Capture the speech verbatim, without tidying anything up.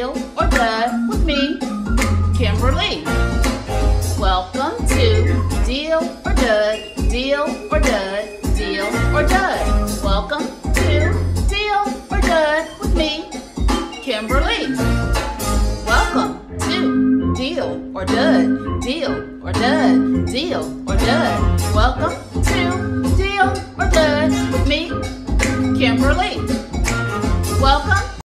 Deal or Dud with me, Kimberly. Welcome to Deal or Dud, Deal or Dud, Deal or Dud. Welcome to Deal or Dud with me, Kimberly. Welcome to Deal or Dud, Deal or Dud, Deal or Dud. Welcome to Deal or Dud with me, Kimberly.